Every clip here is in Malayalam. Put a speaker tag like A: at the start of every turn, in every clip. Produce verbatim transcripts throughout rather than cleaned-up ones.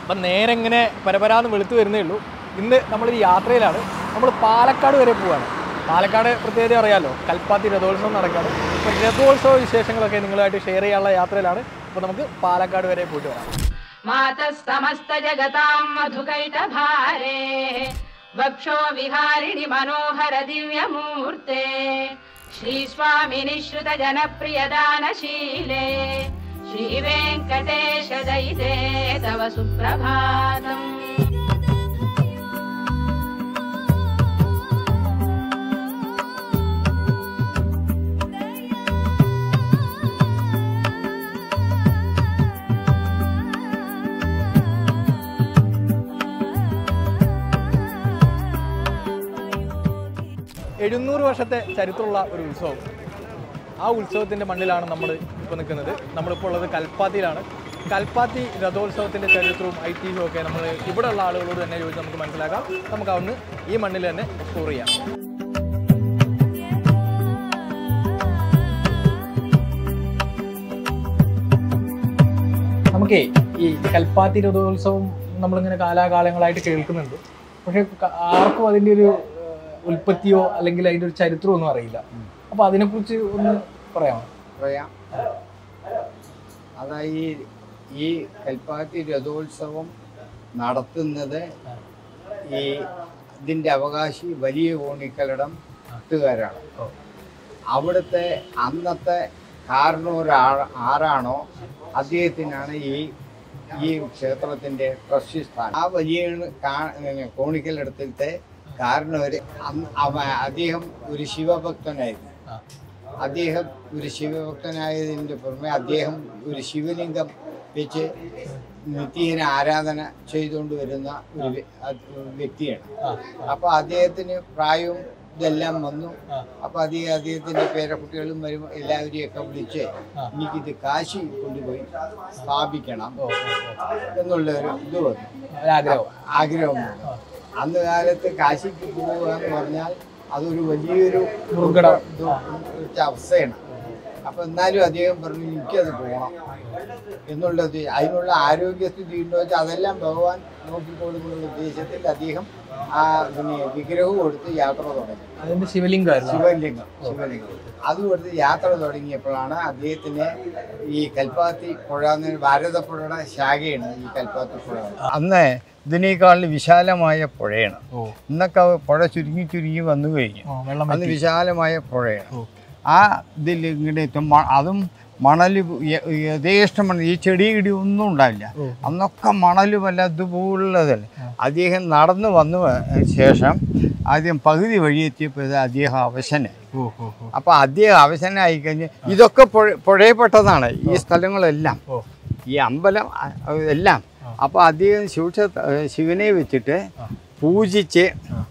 A: അപ്പം നേരെ ഇങ്ങനെ പരപരാന്ന് വെളുത്ത് വരുന്നേ ഉള്ളൂ. ഇന്ന് നമ്മളൊരു യാത്രയിലാണ്. നമ്മൾ പാലക്കാട് വരെ പോവുകയാണ്. പാലക്കാട് പ്രത്യേകത അറിയാമല്ലോ, കൽപ്പാത്തി രഥോത്സവം നടക്കുകയാണ്. അപ്പോൾ രഥോത്സവ വിശേഷങ്ങളൊക്കെ നിങ്ങളുമായിട്ട് ഷെയർ ചെയ്യാനുള്ള യാത്രയിലാണ്. അപ്പോൾ നമുക്ക് പാലക്കാട് വരെ പോയിട്ട് വരാം.
B: മാതസ്സമസ്ത ജഗതാം മധുകൈടഭാരേ വക്ഷോ വിഹാരിണി മനോഹര ദിവ്യമൂർത്തേ ശ്രീസ്വാമിനി ശ്രുത ജനപ്രിയദാനശീലേ ശ്രീ വെങ്കടേശ ദയിതേ തവ സുപ്രഭാതം.
A: എഴുന്നൂറ് വർഷത്തെ ചരിത്രമുള്ള ഒരു ഉത്സവം. ആ ഉത്സവത്തിൻ്റെ മണ്ണിലാണ് നമ്മൾ ഇപ്പോൾ നിൽക്കുന്നത്. നമ്മളിപ്പോൾ ഉള്ളത് കൽപ്പാത്തിയിലാണ്. കൽപ്പാത്തി രഥോത്സവത്തിൻ്റെ ചരിത്രവും ഐതിഹ്യവും ഒക്കെ നമ്മൾ ഇവിടെയുള്ള ആളുകളോട് തന്നെ ചോദിച്ച് നമുക്ക് മനസ്സിലാക്കാം. നമുക്ക് അവിടുന്ന് ഈ മണ്ണിൽ തന്നെ എക്സ്പ്ലോർ ചെയ്യാം. നമുക്കേ ഈ കൽപ്പാത്തി രഥോത്സവം നമ്മളിങ്ങനെ കാലാകാലങ്ങളായിട്ട് കേൾക്കുന്നുണ്ട്. പക്ഷേ ആർക്കും അതിൻ്റെ ഒരു ഉൽപ്പത്തിയോ അല്ലെങ്കിൽ അതിൻ്റെ ഒരു ചരിത്രമോ ഒന്നും അറിയില്ല. അപ്പോൾ അതിനെക്കുറിച്ച് ഒന്ന് പറയാമോ?
C: പറയാം. അതായത് ഈ കൽപ്പാത്തി രഥോത്സവം നടത്തുന്നത് ഈ ഇതിൻ്റെ അവകാശി വലിയ കോണിക്കലടം എത്തുകാരാണ്. അവിടുത്തെ അന്നത്തെ കാരണൂർ ആരാണോ അദ്ദേഹത്തിനാണ് ഈ ഈ ക്ഷേത്രത്തിൻ്റെ ട്രസ്റ്റി സ്ഥാനം. ആ വലിയ കോണിക്കലടത്തിലത്തെ കാരണവര് അദ്ദേഹം ഒരു ശിവഭക്തനായിരുന്നു. അദ്ദേഹം ഒരു ശിവഭക്തനായതിൻ്റെ പുറമെ അദ്ദേഹം ഒരു ശിവലിംഗം വെച്ച് നിത്യേന ആരാധന ചെയ്തുകൊണ്ട് വരുന്ന ഒരു വ്യക്തിയാണ്. അപ്പോൾ അദ്ദേഹത്തിന് പ്രായവും ഇതെല്ലാം വന്നു. അപ്പോൾ അദ്ദേഹം അദ്ദേഹത്തിൻ്റെ പേരക്കുട്ടികളും വരും എല്ലാവരെയൊക്കെ വിളിച്ച് എനിക്കിത് കാശി കൊണ്ടുപോയി സ്ഥാപിക്കണം എന്നുള്ളൊരു ഇത് വന്നു, ആഗ്രഹം വന്നു. അന്ന് കാലത്ത് കാശിക്ക് പോവുക എന്ന് പറഞ്ഞാൽ അതൊരു വലിയൊരു അവസ്ഥയാണ്. അപ്പം എന്നാലും അദ്ദേഹം പറഞ്ഞു എനിക്കത് പോകണം എന്നുള്ളത്. അതിനുള്ള ആരോഗ്യസ്ഥിതി ഉണ്ടോ വെച്ചാൽ അതെല്ലാം ഭഗവാൻ നോക്കിക്കൊള്ളുന്നുള്ള ഉദ്ദേശത്തിൽ അദ്ദേഹം ആ പിന്നെ വിഗ്രഹം കൊടുത്ത് യാത്ര തുടങ്ങി.
A: അതിൻ്റെ ശിവലിംഗം
C: ശിവലിംഗം ശിവലിംഗം അത് കൊടുത്ത് യാത്ര തുടങ്ങിയപ്പോഴാണ് അദ്ദേഹത്തിന് ഈ കൽപ്പാത്തി പുഴ ഭാരതപ്പുഴയുടെ ശാഖയാണ് ഈ കൽപ്പാത്തി പുഴ. അന്ന് ഇതിനേക്കാൾ വിശാലമായ പുഴയാണ്. ഇന്നൊക്കെ പുഴ ചുരുങ്ങി ചുരുങ്ങി വന്നു കഴിഞ്ഞു. അന്ന് വിശാലമായ പുഴയാണ്. ആ ഇതിൽ ഇങ്ങനെ എത്തും. അതും മണൽ യഥേഷ്ടം മണൽ, ഈ ചെടി ഇടി ഒന്നും ഉണ്ടാവില്ല. അന്നൊക്കെ മണലുമല്ല ഇതുപോലുള്ളതല്ല. അദ്ദേഹം നടന്നു വന്ന ശേഷം ആദ്യം പകുതി വഴിയെത്തിയപ്പോൾ അദ്ദേഹം അവശനായി. അപ്പോൾ അദ്ദേഹം അവശനായി കഴിഞ്ഞ് ഇതൊക്കെ പുഴ പുഴയപ്പെട്ടതാണ് ഈ സ്ഥലങ്ങളെല്ലാം, ഈ അമ്പലം എല്ലാം. അപ്പോൾ അദ്ദേഹം ശിവ ശിവനെ വെച്ചിട്ട് പൂജിച്ച്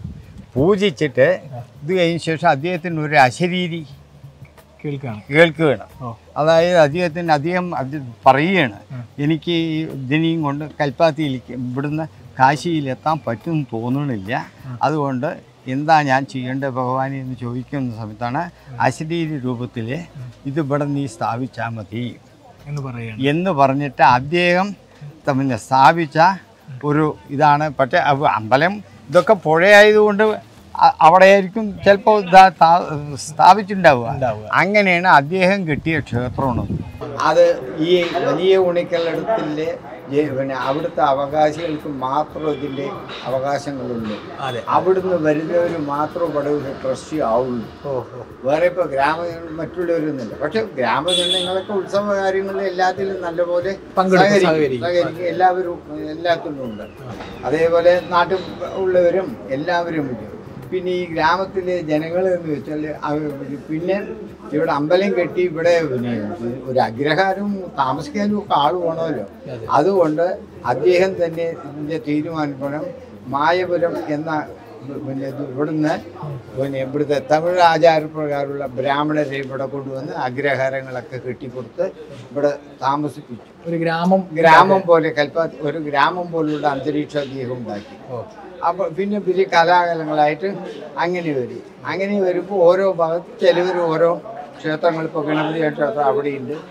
C: പൂജിച്ചിട്ട് ഇത് കഴിഞ്ഞ ശേഷം അദ്ദേഹത്തിന് ഒരു അശരീരി കേൾക്കുകയാണ് കേൾക്കുകയാണ് അതായത് അദ്ദേഹത്തിന് അദ്ദേഹം അത് പറയുകയാണ്, എനിക്ക് ഇതിനെയും കൊണ്ട് കൽപ്പാത്തിയിലേക്ക് ഇവിടുന്ന് കാശിയിലെത്താൻ പറ്റുമെന്ന് തോന്നണില്ല, അതുകൊണ്ട് എന്താ ഞാൻ ചെയ്യേണ്ടത് ഭഗവാനെ എന്ന് ചോദിക്കുന്ന സമയത്താണ് അശരീരി രൂപത്തിൽ ഇത് ഇവിടെ നീ സ്ഥാപിച്ചാൽ മതി എന്ന് പറയുക എന്ന് പറഞ്ഞിട്ട് അദ്ദേഹം പിന്നെ സ്ഥാപിച്ച ഒരു ഇതാണ്. പക്ഷേ അമ്പലം ഇതൊക്കെ പുഴയായതുകൊണ്ട് അവിടെയായിരിക്കും ചിലപ്പോൾ സ്ഥാപിച്ചിട്ടുണ്ടാവുക. അങ്ങനെയാണ് അദ്ദേഹം കെട്ടിയ ക്ഷേത്രമാണ് അത്. ഈ വലിയ ഉണിക്കലടത്തിലെ പിന്നെ അവിടുത്തെ അവകാശികൾക്ക് മാത്രം ഇതിൻ്റെ അവകാശങ്ങളുള്ളൂ. അവിടുന്ന് വരുന്നവർ മാത്രം ഇവിടെ ഒരു ട്രസ്റ്റി ആവുള്ളൂ. വേറെ ഇപ്പോൾ ഗ്രാമ മറ്റുള്ളവരൊന്നുമില്ല. പക്ഷെ ഗ്രാമജനങ്ങളൊക്കെ ഉത്സവ കാര്യങ്ങളിൽ എല്ലാത്തിലും നല്ലപോലെ സഹകരിക്കും. എല്ലാവരും എല്ലാത്തിലും ഉണ്ട്. അതേപോലെ നാട്ടിൽ ഉള്ളവരും എല്ലാവരും ഉണ്ട്. പിന്നെ ഈ ഗ്രാമത്തിലെ ജനങ്ങൾ എന്ന് വെച്ചാൽ പിന്നെ ഇവിടെ അമ്പലം കെട്ടി ഇവിടെ പിന്നെ ഒരു അഗ്രഹാരവും താമസിക്കാനും ഒക്കെ ആൾ വേണമല്ലോ. അതുകൊണ്ട് അദ്ദേഹം തന്നെ ഇതിൻ്റെ തീരുമാനപ്രകാരം മായപുരം എന്ന പിന്നെ ഇവിടുന്ന് പിന്നെ ഇവിടുത്തെ തമിഴ് ആചാരപ്രകാരമുള്ള ബ്രാഹ്മണരെ ഇവിടെ കൊണ്ടുവന്ന് അഗ്രഹാരങ്ങളൊക്കെ കെട്ടിക്കൊടുത്ത് ഇവിടെ താമസിപ്പിച്ചു.
A: ഒരു ഗ്രാമം
C: ഗ്രാമം പോലെ കൽപ്പാത്തി ഒരു ഗ്രാമം പോലുള്ള അന്തരീക്ഷം അദ്ദേഹം ഉണ്ടാക്കി. അപ്പോൾ പിന്നെ വലിയ കലാകാലങ്ങളായിട്ട് അങ്ങനെ വരും. അങ്ങനെ വരുമ്പോൾ ഓരോ ഭാഗത്ത് ചിലവർ ഓരോ ക്ഷേത്രങ്ങൾ, ഇപ്പോൾ ഗണപതി ക്ഷേത്രം അവിടെയുണ്ട്,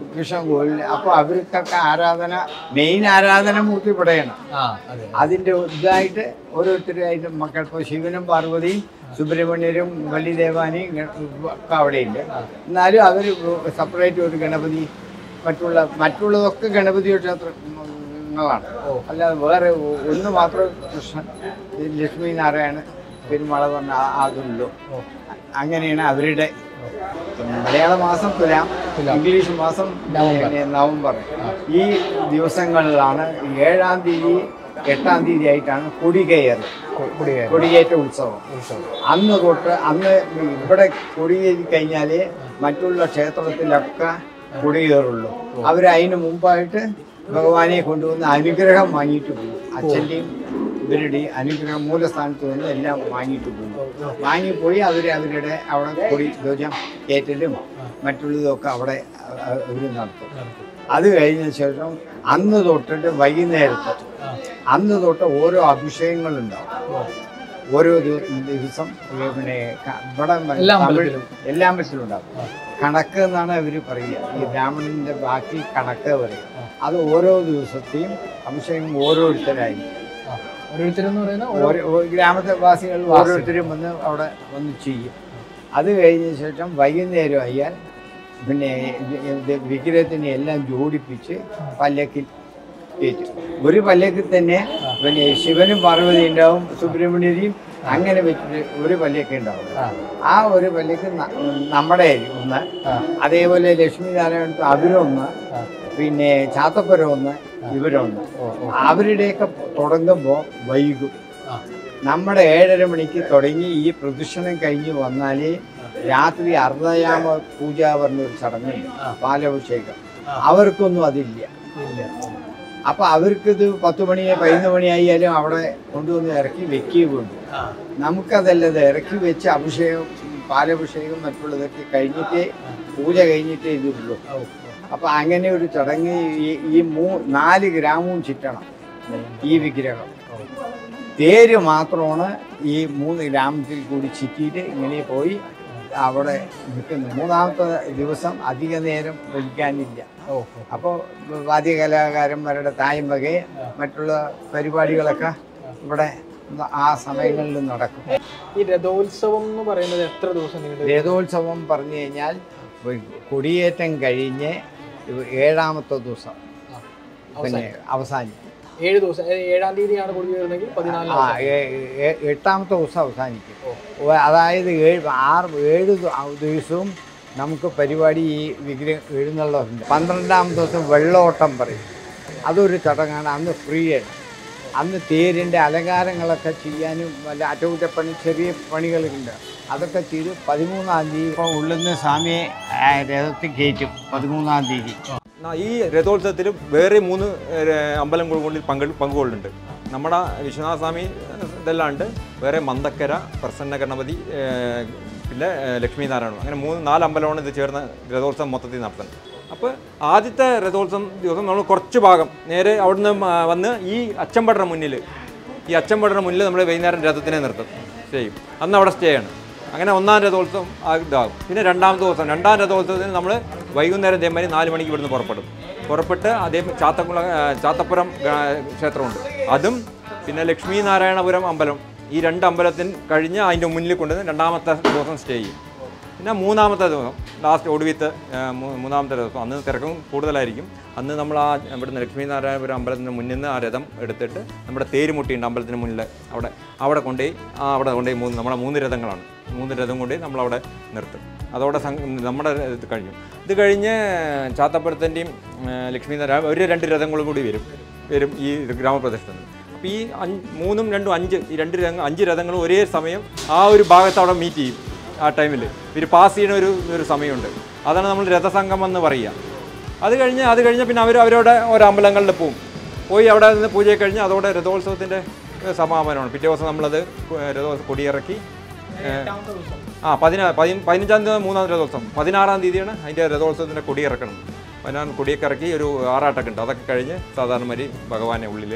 C: കൃഷ്ണകോവിൽ. അപ്പോൾ അവർക്കൊക്കെ ആരാധന, മെയിൻ ആരാധനമൂർത്തി ഇവിടെയാണ്. അതിൻ്റെ ഇതായിട്ട് ഓരോരുത്തരായിട്ട് മക്കൾ, ഇപ്പോൾ ശിവനും പാർവതിയും സുബ്രഹ്മണ്യരും വലിദേവാനിയും ഒക്കെ അവിടെയുണ്ട്. എന്നാലും അവർ സെപ്പറേറ്റ് ഒരു ഗണപതി, മറ്റുള്ള മറ്റുള്ളതൊക്കെ ഗണപതി ക്ഷേത്രങ്ങളാണ്. അല്ലാതെ വേറെ ഒന്ന് മാത്രം കൃഷ്ണൻ, ലക്ഷ്മി നാരായണ പെരുമാള പറഞ്ഞ അതുള്ളൂ. അങ്ങനെയാണ് അവരുടെ. മലയാള മാസം തുലാം, ഇംഗ്ലീഷ് മാസം നവംബർ. ഈ ദിവസങ്ങളിലാണ് ഏഴാം തീയതി എട്ടാം തീയതി ആയിട്ടാണ് കൊടികയറ്, കൊടിയേറ്റ ഉത്സവം. അന്ന് തൊട്ട് അന്ന് ഇവിടെ കൊടിയേറി കഴിഞ്ഞാലേ മറ്റുള്ള ക്ഷേത്രത്തിലൊക്കെ കൊടിയേറുള്ളൂ. അവരതിന് മുമ്പായിട്ട് ഭഗവാനെ കൊണ്ടുവന്ന് അനുഗ്രഹം വാങ്ങിയിട്ട് പോകും. അച്ഛൻ്റെയും ഇവരുടെയും അനുഗ്രഹം മൂലസ്ഥാനത്ത് വന്ന് എല്ലാം വാങ്ങിയിട്ട് പോകും. വാങ്ങിപ്പോയി അവർ അവരുടെ അവിടെ കൊടി ധ്വജം കയറ്റലും മറ്റുള്ളതൊക്കെ അവിടെ അവർ നടത്തും. അത് കഴിഞ്ഞ ശേഷം അന്ന് തൊട്ടിട്ട് വൈകുന്നേരത്ത് അന്ന് തൊട്ട് ഓരോ അഭിഷേകങ്ങളുണ്ടാവും. ഓരോ ദിവസം പിന്നെ ഇവിടെ എല്ലാ അമ്പലത്തിലും ഉണ്ടാവും. കണക്ക് എന്നാണ് അവർ പറയുക. ഈ ബ്രാഹ്മണൻ്റെ ബാക്കി കണക്ക് പറയും. അത് ഓരോ ദിവസത്തെയും അഭിഷേകം ഓരോരുത്തരായി,
A: ഓരോരുത്തരെന്ന് പറയുന്നത്
C: ഓരോ ഗ്രാമത്തെ വാസികൾ ഓരോരുത്തരും വന്ന് അവിടെ വന്ന് ചെയ്യും. അത് കഴിഞ്ഞ ശേഷം വൈകുന്നേരം ആയാൽ പിന്നെ വിഗ്രഹത്തിനെ എല്ലാം ജോഡിപ്പിച്ച് പല്ലക്കിൽ കയറ്റും. ഒരു പല്ലക്കിൽ തന്നെ പിന്നെ ശിവനും പാർവതി ഉണ്ടാവും, സുബ്രഹ്മണ്യരെയും അങ്ങനെ വെച്ചിട്ട് ഒരു പല്ലക്ക് ഉണ്ടാവും. ആ ഒരു പല്ലക്ക് നമ്മുടെ ഒന്ന്, അതേപോലെ ലക്ഷ്മി നാരായണത്ത് അവരൊന്ന്, പിന്നെ ചാത്തപ്പുരം ഒന്ന്, ഇവരൊന്ന്. അവരുടെയൊക്കെ തുടങ്ങുമ്പോൾ വൈകും. നമ്മുടെ ഏഴര മണിക്ക് തുടങ്ങി ഈ പ്രദക്ഷിണം കഴിഞ്ഞ് വന്നാലേ രാത്രി അർദ്ധയാമ പൂജ പറഞ്ഞൊരു ചടങ്ങുണ്ട്, പാലഭിഷേകം. അവർക്കൊന്നും അതില്ല. അപ്പൊ അവർക്കിത് പത്ത് മണിയെ പതിനൊന്ന് മണിയായാലും അവിടെ കൊണ്ടുവന്ന് ഇറക്കി വെക്കുകയും വേണ്ടു. നമുക്കതല്ലത് ഇറക്കി വെച്ച് അഭിഷേകം, പാലഭിഷേകം മറ്റുള്ളതൊക്കെ കഴിഞ്ഞിട്ടേ പൂജ കഴിഞ്ഞിട്ടേ ഇതുള്ളൂ. അപ്പൊ അങ്ങനെ ഒരു ചടങ്ങ് ഈ മൂ നാല് ഗ്രാമവും ചുറ്റണം ഈ വിഗ്രഹം. തേര് മാത്രമാണ് ഈ മൂന്ന് ഗ്രാമത്തിൽ കൂടി ചുറ്റിയിട്ട് ഇങ്ങനെ പോയി അവിടെ നിൽക്കുന്നത്. മൂന്നാമത്തെ ദിവസം അധിക നേരം വലിക്കാനില്ല. അപ്പോൾ വാദ്യകലാകാരന്മാരുടെ തായമ്പകയെ മറ്റുള്ള പരിപാടികളൊക്കെ ഇവിടെ ആ സമയങ്ങളിൽ നടക്കും.
A: ഈ രഥോത്സവം എന്ന് പറയുന്നത് എത്ര ദിവസം?
C: രഥോത്സവം പറഞ്ഞു കഴിഞ്ഞാൽ കൊടിയേറ്റം കഴിഞ്ഞ് ഏഴാമത്തെ ദിവസം പിന്നെ അവസാനിക്കും.
A: ഏഴ് ദിവസം, ഏഴാം തീയതിയാണ് കൊടി കയറുന്നെങ്കിൽ പതിനാല്
C: ആ എട്ടാമത്തെ ദിവസം അവസാനിക്കും. അതായത് ഏഴ് ആറ് ഏഴ് ദിവസവും നമുക്ക് പരിപാടി ഈ വിഗ്രഹം എഴുന്നള്ളുന്നുണ്ട്. പന്ത്രണ്ടാം ദിവസം വെള്ളോട്ടം പറയും. അതൊരു ചടങ്ങാണ്. അന്ന് ഫ്രീ ആണ്. അന്ന് തേരിൻ്റെ അലങ്കാരങ്ങളൊക്കെ ചെയ്യാനും വല്ല അറ്റകുറ്റപ്പണി ചെറിയ പണികളുണ്ട്. അതൊക്കെ ചെയ്ത് പതിമൂന്നാം തീയതി ഇപ്പോൾ ഉള്ളുന്ന സ്വാമിയെ രഥത്തിൽ കയറ്റും. പതിമൂന്നാം തീയതി
D: ഈ രഥോത്സവത്തിൽ വേറെ മൂന്ന് അമ്പലങ്ങളിൽ പങ്ക് പങ്കുകൊള്ളുന്നുണ്ട്. നമ്മുടെ വിശ്വനാഥ സ്വാമി ഇതെല്ലാണ്ട് വേറെ മന്തക്കര, പ്രസന്ന ഗണപതി, പിന്നെ ലക്ഷ്മി നാരായണം, അങ്ങനെ മൂന്ന് നാല് അമ്പലമാണ് ഇത് ചേർന്ന് രഥോത്സവം മൊത്തത്തിൽ നടത്തുന്നത്. അപ്പോൾ ആദ്യത്തെ രഥോത്സവം ദിവസം നമ്മൾ കുറച്ച് ഭാഗം നേരെ അവിടുന്ന് വന്ന് ഈ അച്ചമ്പടയുടെ മുന്നിൽ ഈ അച്ചമ്പടയുടെ മുന്നിൽ നമ്മൾ വൈകുന്നേരം രഥത്തിനെ നിർത്തും, ചെയ്യും. അന്ന് അവിടെ സ്റ്റേ ആണ്. അങ്ങനെ ഒന്നാം രഥോത്സവം ഇതാകും. പിന്നെ രണ്ടാമത്തെ ദിവസം രണ്ടാം രഥോത്സവത്തിന് നമ്മൾ വൈകുന്നേരം ഇതേമാതിരി നാല് മണിക്ക് ഇവിടുന്ന് പുറപ്പെടും. പുറപ്പെട്ട് അതേ ചാത്തക്കുള ചാത്തപ്പുരം ക്ഷേത്രമുണ്ട്, അതും പിന്നെ ലക്ഷ്മി നാരായണപുരം അമ്പലം, ഈ രണ്ട് അമ്പലത്തിന് കഴിഞ്ഞ് അതിൻ്റെ മുന്നിൽ കൊണ്ടുവന്ന് രണ്ടാമത്തെ ദിവസം സ്റ്റേ ചെയ്യും. പിന്നെ മൂന്നാമത്തെ ദിവസം ലാസ്റ്റ് ഒടുവിത്ത് മൂന്നാമത്തെ ദിവസം അന്ന് തിരക്കും കൂടുതലായിരിക്കും. അന്ന് നമ്മൾ ആ ഇവിടുന്ന് ലക്ഷ്മി നാരായണപുരം അമ്പലത്തിന് മുന്നിൽ നിന്ന് ആ രഥം എടുത്തിട്ട് നമ്മുടെ തേരുമുട്ടിയുണ്ട് അമ്പലത്തിന് മുന്നിൽ, അവിടെ അവിടെ കൊണ്ടുപോയി ആ അവിടെ കൊണ്ടുപോയി മൂന്ന് നമ്മുടെ മൂന്ന് രഥങ്ങളാണ് മൂന്ന് രഥം കൊണ്ടുപോയി നമ്മളവിടെ നിർത്തും. അതോടെ നമ്മുടെ ഇത് കഴിഞ്ഞു. ഇത് കഴിഞ്ഞ് ചാത്തപ്പുരത്തിൻ്റെയും ലക്ഷ്മി നാരായണ ഒരു രണ്ട് രഥങ്ങളും കൂടി വരും വരും ഈ ഗ്രാമപ്രദേശത്ത്. അപ്പോൾ ഈ അഞ്ച് മൂന്നും രണ്ടും അഞ്ച് ഈ രണ്ട് രഥങ്ങൾ അഞ്ച് രഥങ്ങളും ഒരേ സമയം ആ ഒരു ഭാഗത്ത് അവിടെ മീറ്റ് ചെയ്യും. ആ ടൈമിൽ ഇവർ പാസ് ചെയ്യുന്ന ഒരു ഒരു സമയമുണ്ട്. അതാണ് നമ്മൾ രഥസംഗമം എന്ന് പറയുക. അത് കഴിഞ്ഞ് അത് കഴിഞ്ഞ് പിന്നെ അവർ അവരുടെ ഓരോ അമ്പലങ്ങളിൽ പോവും. പോയി അവിടെ നിന്ന് പൂജ കഴിഞ്ഞ് അതോടെ രഥോത്സവത്തിൻ്റെ സമാപനമാണ്. പിറ്റേ ദിവസം നമ്മളത് രഥോത്സവം കൊടിയിറക്കി ആ പതിനാ പതി പതിനഞ്ചാം തീയതി മൂന്നാം രഥോത്സവം, പതിനാറാം തീയതിയാണ് അതിൻ്റെ രഥോത്സവത്തിൻ്റെ കൊടിയിറക്കണം. പതിനാറ് കൊടിയൊക്കെ ഇറക്കി ഒരു ആറാട്ടൊക്കെ ഉണ്ട്. അതൊക്കെ കഴിഞ്ഞ് സാധാരണ മാതിരി ഭഗവാനെ ഉള്ളിൽ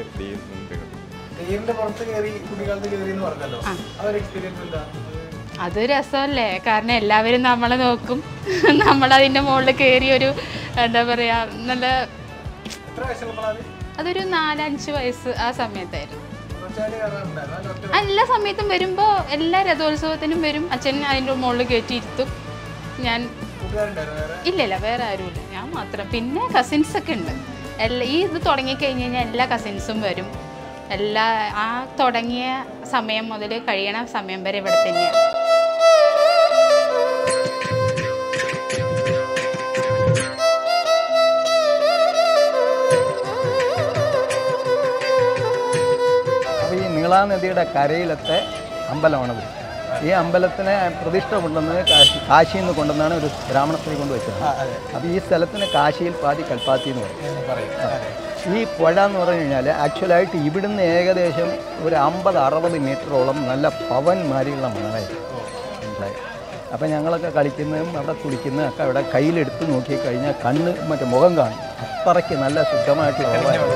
E: അത് രസമല്ലേ, കാരണം എല്ലാവരും നമ്മളെ നോക്കും, നമ്മളതിൻ്റെ മുകളിൽ കയറി ഒരു എന്താ പറയുക നല്ല അതൊരു നാലഞ്ച് വയസ്സ് ആ സമയത്തായിരുന്നു. എല്ലാ സമയത്തും വരുമ്പോൾ എല്ലാ രഥോത്സവത്തിനും വരും, അച്ഛൻ അതിൻ്റെ മുകളിൽ കയറ്റിയിരുത്തും. ഞാൻ ഇല്ല ഇല്ല വേറെ ആരുമില്ല, ഞാൻ മാത്രം. പിന്നെ കസിൻസൊക്കെ ഉണ്ട്. എല്ലാ ഈ ഇത് തുടങ്ങിക്കഴിഞ്ഞ് കഴിഞ്ഞാൽ എല്ലാ കസിൻസും വരും. എല്ലാ ആ തുടങ്ങിയ സമയം മുതൽ കഴിയണ സമയം വരെ ഇവിടെ തന്നെയാണ്.
F: അപ്പോൾ ഈ നീളാനദിയുടെ കരയിലത്തെ അമ്പലമാണത്. ഈ അമ്പലത്തിനെ പ്രതിഷ്ഠ കൊണ്ടുവന്നത് കാശി കാശിയിൽ നിന്ന് കൊണ്ടുവന്നാണ് ഒരു ബ്രാഹ്മണ സ്ത്രീ കൊണ്ടുവച്ചത്. അപ്പോൾ ഈ സ്ഥലത്തിന് കാശിയിൽ പാതി കൽപ്പാത്തി എന്ന് പറയും. ഈ പുഴ എന്ന് പറഞ്ഞു കഴിഞ്ഞാൽ ആക്ച്വലായിട്ട് ഇവിടുന്ന് ഏകദേശം ഒരു അമ്പത് അറുപത് മീറ്ററോളം നല്ല പവൻ മാരിയുള്ള മണലായിരുന്നു ഉണ്ടായി. അപ്പം ഞങ്ങളൊക്കെ കളിക്കുന്നതും അവിടെ കുടിക്കുന്നതും ഒക്കെ അവിടെ കയ്യിലെടുത്ത് നോക്കിക്കഴിഞ്ഞാൽ കണ്ണ് മറ്റേ മുഖം കാണും. അത്രയ്ക്ക് നല്ല ശുദ്ധമായിട്ടുള്ള വെള്ളമായിരുന്നു.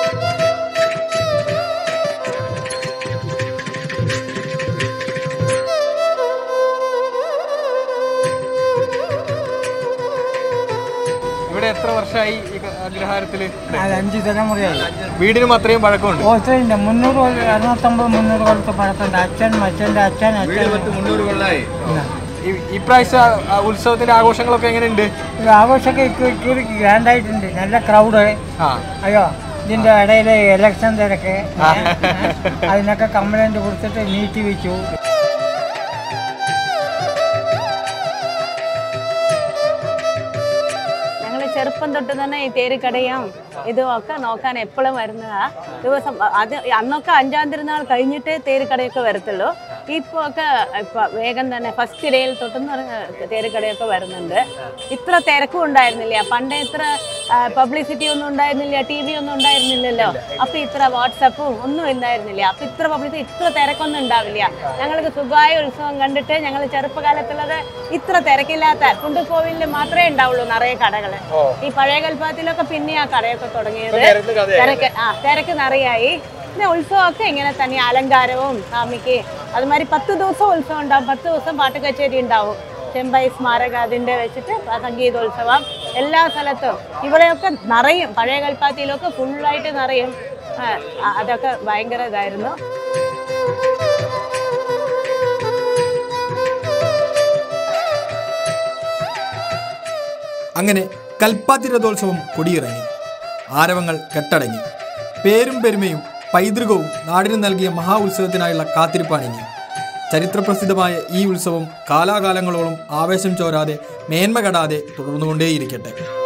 A: ഇവിടെ എത്ര വർഷമായി ഈ അഗ്രഹാരത്തില്?
C: അഞ്ച് തലമുറയായി.
A: വീടിനും അത്രയും പഴക്കമുണ്ട്?
C: ഓസ്ട്രേലിയ മുന്നൂറ് അറുന്നൂറ്റമ്പത് മുന്നൂറ് കൊല്ലത്തെ പഴക്കമുണ്ട്. അച്ഛൻ അച്ഛൻ്റെ അച്ഛൻ അച്ഛൻ
A: മുന്നൂറ് കൊല്ലമായി. ഇപ്രാവശ്യ ഉത്സവത്തിന്റെ ആഘോഷങ്ങളൊക്കെ എങ്ങനെയുണ്ട്?
C: ആഘോഷമൊക്കെ ഇക്കുറി ഗ്രാൻഡായിട്ടുണ്ട്. നല്ല ക്രൗഡ്. അയ്യോ ഇതിൻ്റെ ഇടയിൽ ഇലക്ഷൻ തിരക്ക്, അതിനൊക്കെ കംപ്ലൈൻറ്റ് കൊടുത്തിട്ട് നീട്ടി വെച്ചു.
G: ചെറുപ്പം തൊട്ട് തന്നെ ഈ തേരുകടയും ഇതും ഒക്കെ നോക്കാൻ എപ്പോഴും വരുന്നതാ. ദിവസം അത് അന്നൊക്കെ അഞ്ചാം തിരുനാൾ കഴിഞ്ഞിട്ടേ തേരുകടയൊക്കെ വരത്തുള്ളൂ. ഇപ്പോൾ ഒക്കെ ഇപ്പം വേഗം തന്നെ ഫസ്റ്റ് ഡേയിൽ തൊട്ടെന്ന് പറഞ്ഞ തേരുകടയൊക്കെ വരുന്നുണ്ട്. ഇത്ര തിരക്കും ഉണ്ടായിരുന്നില്ല പണ്ട്, ഇത്ര പബ്ലിസിറ്റി ഒന്നും ഉണ്ടായിരുന്നില്ല, ടി വി ഒന്നും ഉണ്ടായിരുന്നില്ലല്ലോ. അപ്പം ഇത്ര വാട്സപ്പും ഒന്നും ഉണ്ടായിരുന്നില്ല. അപ്പം ഇത്ര പബ്ലിസിറ്റി ഇത്ര തിരക്കൊന്നും ഉണ്ടാവില്ല. ഞങ്ങൾക്ക് സുഖമായ ഉത്സവം കണ്ടിട്ട് ഞങ്ങൾ ചെറുപ്പകാലത്തുള്ളത് ഇത്ര തിരക്കില്ലാത്ത കുണ്ടുകോവിലിൽ മാത്രമേ ഉണ്ടാവുള്ളൂ നിറയെ കടകൾ. ഈ പഴയ കൽപ്പാത്തിലൊക്കെ പിന്നെ ആ കടയൊക്കെ തുടങ്ങിയത്. തിരക്ക് ആ തിരക്ക് നിറയായി. പിന്നെ ഉത്സവമൊക്കെ ഇങ്ങനെ തന്നെ അലങ്കാരവും സ്വാമിക്ക് അതുമാതിരി പത്ത് ദിവസം ഉത്സവം ഉണ്ടാവും. പത്ത് ദിവസം പാട്ട് കച്ചേരി ഉണ്ടാവും. ചെമ്പൈ സ്മാരക അതിൻ്റെ വെച്ചിട്ട് സംഗീതോത്സവം എല്ലാ സ്ഥലത്തും ഇവിടെയൊക്കെ നിറയും. പഴയ കൽപ്പാത്തിയിലൊക്കെ ഫുള്ളായിട്ട് നിറയും. അതൊക്കെ ഭയങ്കര ഇതായിരുന്നു.
H: അങ്ങനെ കൽപ്പാത്തി രഥോത്സവം കൊടിയിറങ്ങി. ആരവങ്ങൾ കെട്ടടങ്ങി. പേരും പെരുമയും പൈതൃകവും നാടിന് നൽകിയ മഹാ ഉത്സവത്തിനായുള്ള കാത്തിരിപ്പാണിനി. ചരിത്രപ്രസിദ്ധമായ ഈ ഉത്സവം കാലാകാലങ്ങളോളം ആവേശം ചോരാതെ മേന്മ കെടാതെ തുടർന്നുകൊണ്ടേയിരിക്കട്ടെ.